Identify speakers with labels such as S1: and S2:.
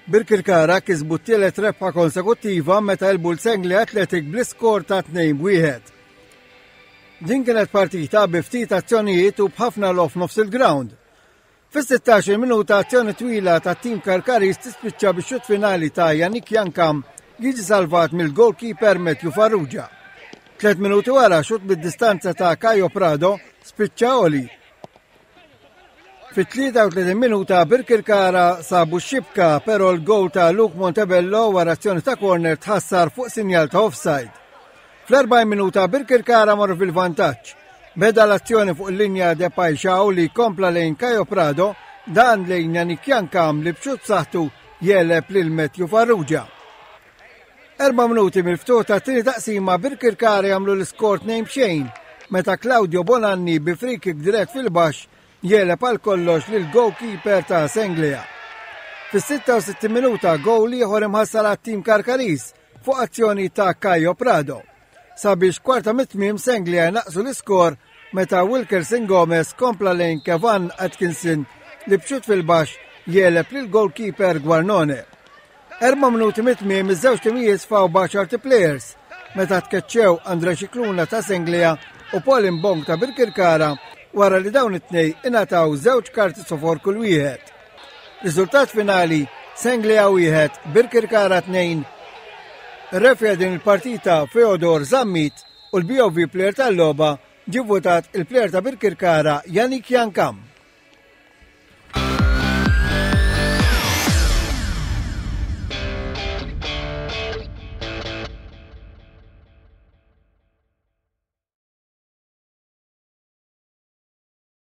S1: Birkirkara kisbu t-tielet rebħa konsekuttiva meta jelbu l-Senglea Athletic bl-iskor ta' 2-1. Din kienet partita bi ftit azzjonijiet u b'ħafna lof nofs il-ground. Fis-16 minuta azzjoni twila ta' tim Karkaris tispiċċa bix-xut finali ta' Yannick Yankam jiġi salvat mill-goalkeeper Matthew Farrugia. 3 minuti wara xut bid-distanza ta' Caio Prado spiċċa oli. Fit-33 minuta Birkirkara sabu xibka, pero l-gowl ta' Luke Montebello wara azzjoni ta' corner tħassar fuq sinjal ta' offside. Fl-40 minuta Birkirkara marru fil-vantaġġ. Beda l-azzjoni fuq il-linja de Pajxaw li kompla lejn Caio Prado, dan lejn Yannick Yankam li b'xut saħtu jeleb lil Matthew Farrugia. 4 minuti mill-ftuħ ta' tieni taqsima Birkirkara jagħmlu l-iskor 2-2 meta Claudio Bonanni bi free kick dirett fil-baxx jeleb għal kollox lil goalkeeper ta' Senglea. Fis-66 minuta gowl ieħor imħassar għat-tim Karkaris fuq azzjoni ta' Caio Prado. Sabiex kwarta mit-tmiem Senglea naqsu l-iskor meta Wilkerson Gomez kompla lejn Kevin Atkinson li b'xut fil-baxx jeleb lil goalkeeper Guarnone. 4 minuti mit-tmiem iż-żewġ timijiet sfaw baxarti players meta tkeċċew Andre Scicluna ta' Senglea u Mbong ta' Birkirkara wara li dawn it-tnej ingħataw żewġ karti sofor kull wieħed. Riżultat finali Senglea 1, Birkirkara 2. Ir-refja din il-partita Fyodor Zammit u l-BOV player tal-logħba ġie vvutat il-plejer ta' Birkirkara Yannick Yankam.